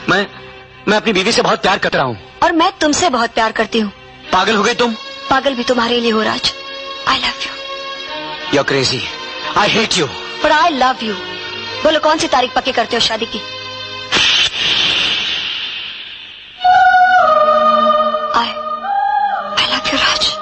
मैं अपनी बीवी से बहुत प्यार करता हूँ। और मैं तुमसे बहुत प्यार करती हूँ। पागल हो गए तुम? पागल भी तुम्हारे लिए हो Raj. I love you. You're crazy. I hate you. But I love you. बोलो कौन सी तारीख पक्की करते हो शादी की? I love you Raj.